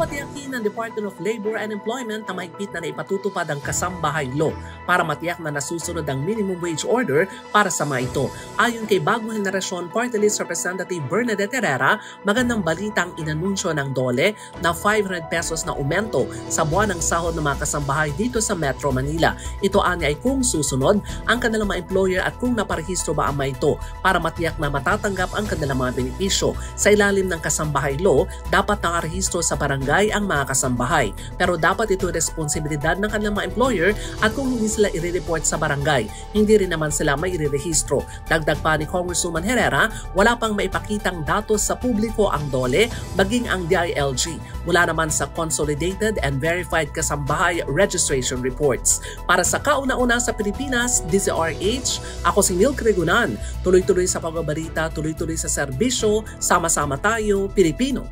Dapat tiyakin ng Department of Labor and Employment na mahigpit na naipatutupad ang kasambahay law para matiyak na nasusunod ang minimum wage order para sa mga ito. Ayon kay Bagong Henerasyon Party List Representative Bernadette Herrera, magandang balita ang inanunsyo ng DOLE na 500 pesos na aumento sa buwan ng sahod ng mga kasambahay dito sa Metro Manila. Ito anya ay kung susunod ang kanilang mga employer at kung naparehistro ba ang mga ito para matiyak na matatanggap ang kanilang mga benepisyo. Sa ilalim ng kasambahay law, dapat nakarehistro sa barangay ang mga kasambahay. Pero dapat ito responsibilidad ng kanilang mga employer at kung hindi sila i-report sa barangay, hindi rin naman sila may i-rehistro. Dagdag pa ni Congresswoman Herrera, wala pang maipakitang datos sa publiko ang DOLE maging ang DILG. Mula naman sa Consolidated and Verified Kasambahay Registration Reports. Para sa kauna-una sa Pilipinas, DZRH, ako si Neil Cregunan. Tuloy-tuloy sa pagbabalita, tuloy-tuloy sa serbisyo, sama-sama tayo, Pilipino.